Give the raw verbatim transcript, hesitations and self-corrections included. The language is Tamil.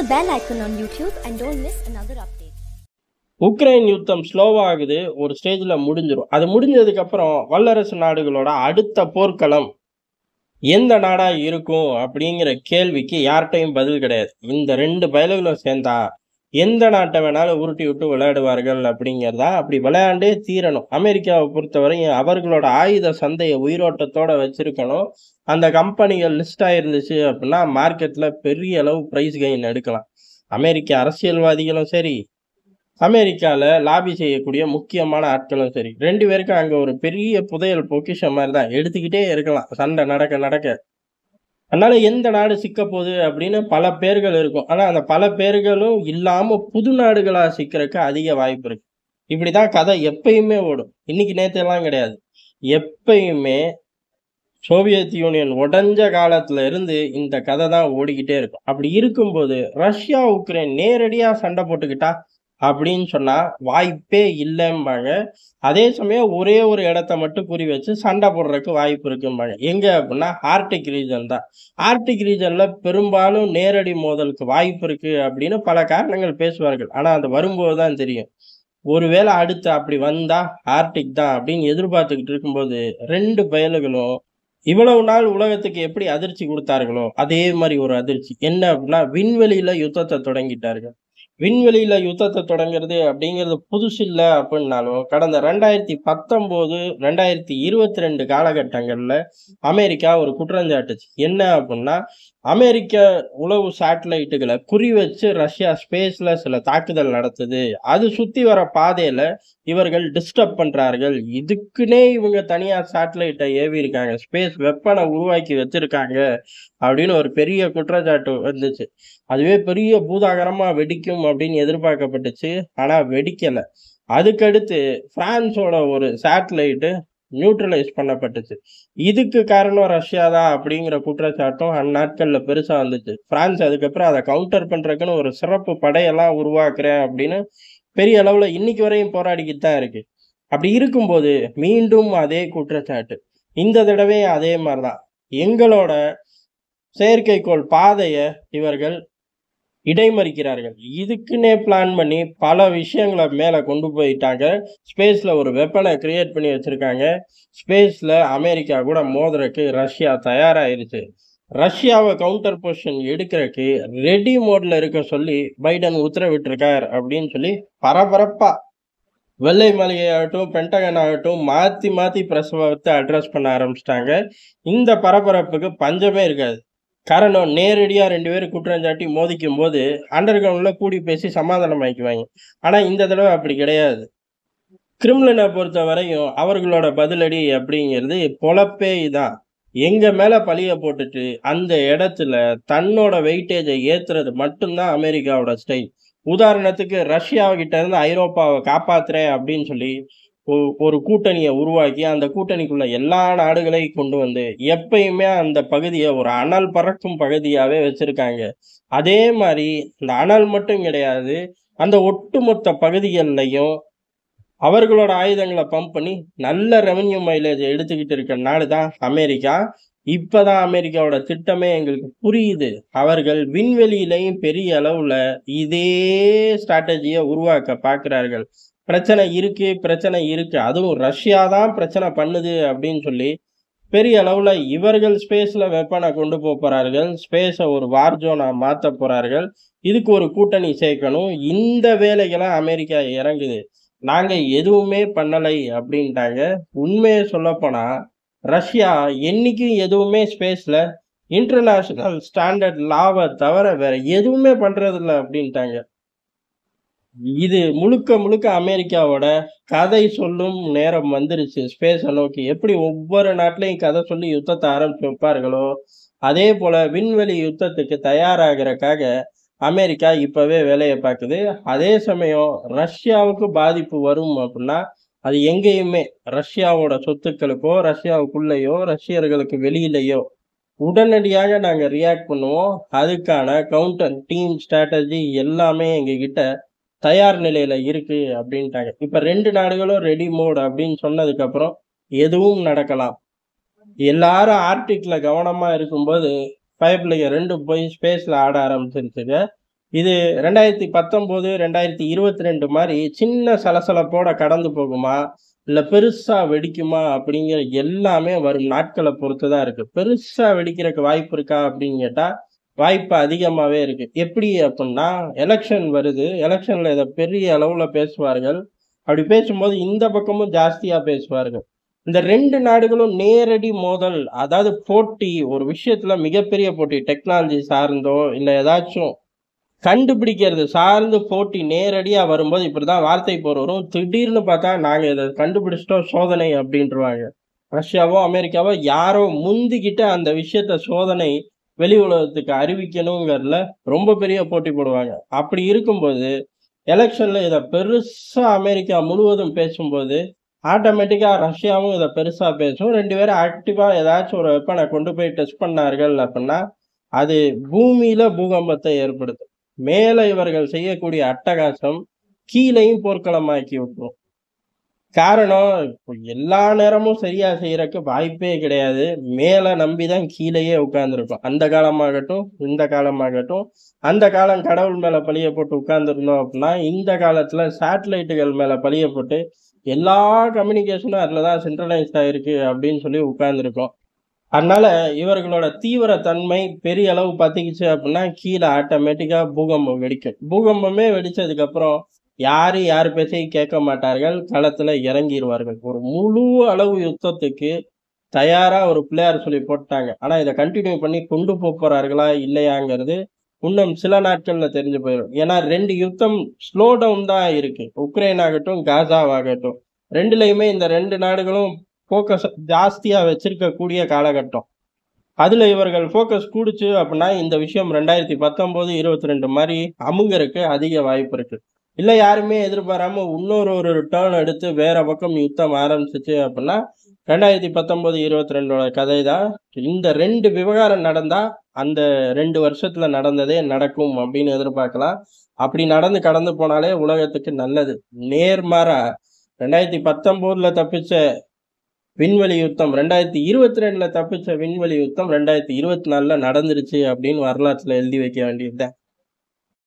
the bell icon on YouTube and don't miss another update. Ukraine யுத்தம் ஸ்லோவாகுது, ஒரு ஸ்டேஜில் முடிஞ்சிடும். அது முடிஞ்சதுக்கப்புறம் வல்லரசு நாடுகளோட அடுத்த போர்க்களம் எந்த நாடாக இருக்கும் அப்படிங்கிற கேள்விக்கு யார்கிட்டையும் பதில் கிடையாது. இந்த ரெண்டு பயல்களும் சேர்ந்தா எந்த நாட்டை வேணாலும் உருட்டி விட்டு விளையாடுவார்கள் அப்படிங்கிறதா. அப்படி விளையாண்டே தீரணும். அமெரிக்காவை பொறுத்தவரையும் அவர்களோட ஆயுத சந்தையை உயிரோட்டத்தோட வச்சிருக்கணும். அந்த கம்பெனிகள் லிஸ்ட் ஆயிருந்துச்சு அப்படின்னா மார்க்கெட்டில் பெரிய அளவு ப்ரைஸ் கெயின் எடுக்கலாம். அமெரிக்க அரசியல்வாதிகளும் சரி, அமெரிக்காவில் லாபி செய்யக்கூடிய முக்கியமான ஆட்களும் சரி, ரெண்டு பேருக்கும் அங்கே ஒரு பெரிய புதையல் பொக்கிஷம் மாதிரி தான். எடுத்துக்கிட்டே இருக்கலாம் சண்டை நடக்க நடக்க. அதனால எந்த நாடு சிக்க போகுது அப்படின்னு பல பேர்கள் இருக்கும். ஆனால் அந்த பல பேர்களும் இல்லாமல் புது நாடுகளாக சிக்கிறதுக்கு அதிக வாய்ப்பு இருக்கு. இப்படி தான் கதை எப்பயுமே ஓடும். இன்னைக்கு நேற்றெல்லாம் கிடையாது. எப்பயுமே சோவியத் யூனியன் உடஞ்ச காலத்துல இருந்து இந்த கதை தான் ஓடிக்கிட்டே இருக்கும். அப்படி இருக்கும்போது ரஷ்யா உக்ரைன் நேரடியாக சண்டை போட்டுக்கிட்டா அப்படின்னு சொன்னா வாய்ப்பே இல்லைம்பாங்க. அதே சமயம் ஒரே ஒரு இடத்த மட்டும் குறி வச்சு சண்டை போடுறதுக்கு வாய்ப்பு இருக்கும்பாங்க. எங்க அப்படின்னா ஆர்டிக் ரீஜன் தான். ஆர்டிக் ரீஜன்ல பெரும்பாலும் நேரடி மோதலுக்கு வாய்ப்பு இருக்கு அப்படின்னு பல காரணங்கள் பேசுவார்கள். ஆனா அது வரும்போது தான் தெரியும். ஒருவேளை அடுத்து அப்படி வந்தா ஆர்டிக் தான் அப்படின்னு எதிர்பார்த்துக்கிட்டு இருக்கும்போது ரெண்டு பயல்களும் இவ்வளவு நாள் உலகத்துக்கு எப்படி அதிர்ச்சி கொடுத்தார்களோ அதே மாதிரி ஒரு அதிர்ச்சி. என்ன அப்படின்னா விண்வெளியில யுத்தத்தை தொடங்கிட்டார்கள். விண்வெளியில யுத்தத்தை தொடங்குறது அப்படிங்கிறது புதுசு இல்லை அப்படின்னாலும் கடந்த ரெண்டாயிரத்தி பத்தொம்போது ரெண்டாயிரத்தி இருபத்தி ரெண்டு காலகட்டங்களில் அமெரிக்கா ஒரு குற்றஞ்சாட்டுச்சு. என்ன அப்படின்னா அமெரிக்க உளவு சேட்டலைட்டுகளை குறி வச்சு ரஷ்யா ஸ்பேஸ்ல சில தாக்குதல் நடத்துது. அது சுத்தி வர பாதையில இவர்கள் டிஸ்டர்ப் பண்றார்கள். இதுக்குன்னே இவங்க தனியா சேட்டலைட்டை ஏவி இருக்காங்க, ஸ்பேஸ் வெப்பனை உருவாக்கி வச்சிருக்காங்க அப்படின்னு ஒரு பெரிய குற்றச்சாட்டு வந்துச்சு. அதுவே பெரிய பூதாகரமா வெடிக்கும் அப்படின்னு எதிர்பார்க்கப்பட்டுச்சு. ஆனா வெடிக்கல. அதுக்கடுத்து பிரான்ஸோட ஒரு சேட்டலைட்டு நியூட்ரலைஸ் பண்ணப்பட்டுச்சு. இதுக்கு காரணம் ரஷ்யா தான் அப்படிங்கிற குற்றச்சாட்டும் அந்நாட்கள்ல பெருசா வந்துச்சு. பிரான்ஸ் அதுக்கப்புறம் அதை கவுண்டர் பண்றதுக்குன்னு ஒரு சிறப்பு படையெல்லாம் உருவாக்குறேன் அப்படின்னு பெரிய அளவுல இன்னைக்கு வரையும் போராடிக்கிட்டு தான் இருக்கு. அப்படி இருக்கும்போது மீண்டும் அதே குற்றச்சாட்டு. இந்த தடவை அதே மாதிரிதான். எங்களோட செயற்கைக்கோள் பாதையை இவர்கள் இடைமறிக்கிறார்கள். இதுக்குன்னே பிளான் பண்ணி பல விஷயங்களை மேலே கொண்டு போயிட்டாங்க. ஸ்பேஸில் ஒரு வெப்பனை கிரியேட் பண்ணி வச்சுருக்காங்க. ஸ்பேஸில் அமெரிக்கா கூட மோதுறதுக்கு ரஷ்யா தயாராகிருச்சு. ரஷ்யாவை கவுண்டர் பொசிஷன் எடுக்கிறதுக்கு ரெடி மோடில் இருக்க சொல்லி பைடன் உத்தரவிட்டிருக்கார் அப்படின்னு சொல்லி பரபரப்பாக வெள்ளை மாளிகை ஆகட்டும் பென்டகன் ஆகட்டும் மாற்றி மாற்றி பிரசவத்தை அட்ரஸ் பண்ண ஆரம்பிச்சிட்டாங்க. இந்த பரபரப்புக்கு பஞ்சமே இருக்காது. காரணம் நேரடியாக ரெண்டு பேரும் குற்றஞ்சாட்டி மோதிக்கும் போது அண்டர் கிரவுண்டில் கூடி பேசி சமாதானம் ஆக்கிக்குவாங்க. ஆனால் இந்த தடவை அப்படி கிடையாது. கிரிம்லினை பொறுத்த வரையும் அவர்களோட பதிலடி அப்படிங்கிறது பொழப்பே தான். எங்கள் மேலே பழியை போட்டுட்டு அந்த இடத்துல தன்னோட வெயிட்டேஜை ஏற்றுறது மட்டும்தான் அமெரிக்காவோட ஸ்டைல். உதாரணத்துக்கு ரஷ்யாவிட்ட இருந்து ஐரோப்பாவை காப்பாற்றுறேன் அப்படின்னு சொல்லி ஒரு கூட்டணியை உருவாக்கி அந்த கூட்டணிக்குள்ள எல்லா நாடுகளையும் கொண்டு வந்து எப்பயுமே அந்த பகுதியை ஒரு அனல் பறக்கும் பகுதியாகவே வச்சிருக்காங்க. அதே மாதிரி இந்த அனல் மட்டும் கிடையாது, அந்த ஒட்டுமொத்த பகுதிகள்லையும் அவர்களோட ஆயுதங்களை பம்ப் பண்ணி நல்ல ரெவன்யூ மைலேஜ் எடுத்துக்கிட்டு இருக்க நாடு தான் அமெரிக்கா. இப்பதான் அமெரிக்காவோட திட்டமே எங்களுக்கு புரியுது. அவர்கள் விண்வெளியிலையும் பெரிய அளவுல இதே ஸ்ட்ராட்டஜியை உருவாக்க பார்க்கிறார்கள். பிரச்சனை இருக்கு பிரச்சனை இருக்கு அதுவும் ரஷ்யா தான் பிரச்சனை பண்ணுது அப்படின்னு சொல்லி பெரிய அளவுல இவர்கள் ஸ்பேஸ்ல வெப்பனை கொண்டு போக போறார்கள். ஸ்பேஸை ஒரு வார் ஜோனா மாற்ற போறார்கள். இதுக்கு ஒரு கூட்டணி சேர்க்கணும். இந்த வேலைகளை அமெரிக்கா இறங்குது. நாங்க எதுவுமே பண்ணலை அப்படின்ட்டாங்க. உண்மையை சொல்ல போனா ரஷ்யா என்னைக்கும் எதுவுமே ஸ்பேஸ்ல இன்டர்நேஷனல் ஸ்டாண்டர்ட் லாவை தவிர வேற எதுவுமே பண்றதில்ல அப்படின்ட்டாங்க. இது முழுக்க முழுக்க அமெரிக்காவோட கதை சொல்லும் நேரம் வந்துருச்சு. ஸ்பேஸை நோக்கி எப்படி ஒவ்வொரு நாட்டிலையும் கதை சொல்லி யுத்தத்தை ஆரம்பிச்சு வைப்பார்களோ அதே போல விண்வெளி யுத்தத்துக்கு தயாராகிறதுக்காக அமெரிக்கா இப்பவே வேலையை பார்க்குது. அதே சமயம் ரஷ்யாவுக்கு பாதிப்பு வரும் அப்படின்னா அது எங்கேயுமே ரஷ்யாவோட சொத்துக்களுக்கோ ரஷ்யாவுக்குள்ளேயோ ரஷ்யர்களுக்கு வெளியிலையோ உடனடியாக நாங்கள் ரியாக்ட் பண்ணுவோம். அதுக்கான கவுண்டர் டீம் ஸ்ட்ராட்டஜி எல்லாமே எங்ககிட்ட தயார் நிலையில இருக்கு அப்படின்ட்டாங்க. இப்ப ரெண்டு நாடுகளும் ரெடி மோட் அப்படின்னு சொன்னதுக்கு அப்புறம் எதுவும் நடக்கலாம். எல்லாரும் ஆர்டிக்ல கவனமா இருக்கும்போது பைப்லைங்க ரெண்டு போய் ஸ்பேஸ்ல ஆட ஆரம்பிச்சிருச்சுங்க. இது ரெண்டாயிரத்தி பத்தொன்பது ரெண்டாயிரத்தி இருபத்தி ரெண்டு மாதிரி சின்ன சலசலப்போட கடந்து போகுமா, இல்ல பெருசா வெடிக்குமா அப்படிங்கிற எல்லாமே வரும் நாட்களை பொறுத்து தான் இருக்கு. பெருசா வெடிக்கிறதுக்கு வாய்ப்பு இருக்கா அப்படின்னு கேட்டா வாய்ப்பு அதிகமாவே இருக்கு. எப்படி அப்படின்னா, எலெக்ஷன் வருது. எலெக்ஷன்ல இதை பெரிய அளவுல பேசுவார்கள். அப்படி பேசும்போது இந்த பக்கமும் ஜாஸ்தியா பேசுவார்கள். இந்த ரெண்டு நாடுகளும் நேரடி மோதல், அதாவது போட்டி, ஒரு விஷயத்துல மிகப்பெரிய போட்டி, டெக்னாலஜி சார்ந்தோ இல்ல ஏதாச்சும் கண்டுபிடிக்கிறது சார்ந்து போட்டி நேரடியா வரும்போது இப்படிதான் வார்த்தை போர் வரும். திடீர்னு பார்த்தா நாங்க இதை கண்டுபிடிச்சிட்டோம், சோதனை அப்படின்றவாங்க. ரஷ்யாவோ அமெரிக்காவோ யாரோ முந்திக்கிட்ட அந்த விஷயத்த சோதனை வெளி உலகத்துக்கு அறிவிக்கணுங்கிறதுல ரொம்ப பெரிய போட்டி போடுவாங்க. அப்படி இருக்கும்போது எலெக்ஷன்ல இதை பெருசா அமெரிக்கா முழுவதும் பேசும்போது ஆட்டோமேட்டிக்கா ரஷ்யாவும் இதை பெருசா பேசும். ரெண்டு பேரும் ஆக்டிவா ஏதாச்சும் ஒரு வெப்பனை கொண்டு போய் டெஸ்ட் பண்ணார்கள் அப்படின்னா அது பூமியில பூகம்பத்தை ஏற்படுத்தும். மேல இவர்கள் செய்யக்கூடிய அட்டகாசம் கீழையும் போர்க்களமாக்கி விட்டுரும். காரணம், இப்போ எல்லா நேரமும் சரியா செய்யறதுக்கு வாய்ப்பே கிடையாது. மேல நம்பிதான் கீழேயே உட்கார்ந்துருக்கோம். அந்த காலமாகட்டும் இந்த காலமாகட்டும். அந்த காலம் கடவுள் மேல பழிய போட்டு உட்கார்ந்துருந்தோம் அப்படின்னா, இந்த காலத்துல சேட்டலைட்டுகள் மேல பழிய போட்டு எல்லா கம்யூனிகேஷனும் அதுலதான் சென்ட்ரலைஸ்ட் ஆயிருக்கு அப்படின்னு சொல்லி உட்கார்ந்துருக்கோம். அதனால இவர்களோட தீவிர தன்மை பெரிய அளவு பத்திக்கிச்சு அப்படின்னா கீழே ஆட்டோமேட்டிக்கா பூகம்பம் வெடிக்கும். பூகம்பமே வெடிச்சதுக்கு அப்புறம் யாரு யார் பேச்சையும் கேட்க மாட்டார்கள், களத்துல இறங்கிடுவார்கள். ஒரு முழு அளவு யுத்தத்துக்கு தயாரா ஒரு பிளேயர் சொல்லி போட்டாங்க. ஆனா இதை கண்டினியூ பண்ணி கொண்டு போக போறார்களா இல்லையாங்கிறது இன்னும் சில நாட்கள்ல தெரிஞ்சு போயிடும். ஏன்னா ரெண்டு யுத்தம் ஸ்லோ டவுன் தான் இருக்கு. உக்ரைன் ஆகட்டும் காசாவாகட்டும், ரெண்டுலயுமே இந்த ரெண்டு நாடுகளும் போக்கஸ் ஜாஸ்தியா வச்சிருக்கக்கூடிய காலகட்டம். அதுல இவர்கள் போக்கஸ் கூடுச்சு அப்படின்னா இந்த விஷயம் ரெண்டாயிரத்தி பத்தொன்பது இருபத்தி ரெண்டு மாதிரி அமுங்கருக்கு அதிக வாய்ப்பு இருக்கு. இல்ல யாருமே எதிர்பாராம இன்னொரு ஒரு டேர்ன் எடுத்து வேற பக்கம் யுத்தம் ஆரம்பிச்சிச்சு அப்படின்னா ரெண்டாயிரத்தி பத்தொன்பது இருபத்தி ரெண்டோட கதை தான். இந்த ரெண்டு விவகாரம் நடந்தா அந்த ரெண்டு வருஷத்துல நடந்ததே நடக்கும் அப்படின்னு எதிர்பார்க்கலாம். அப்படி நடந்து கடந்து போனாலே உலகத்துக்கு நல்லது. நேர்மாறா ரெண்டாயிரத்தி பத்தொன்பதுல தப்பிச்ச விண்வெளி யுத்தம் ரெண்டாயிரத்தி இருபத்தி ரெண்டுல தப்பிச்ச விண்வெளி யுத்தம் ரெண்டாயிரத்தி இருபத்தி நாலுல நடந்துருச்சு அப்படின்னு வரலாற்றுல எழுதி வைக்க வேண்டியதுதான்.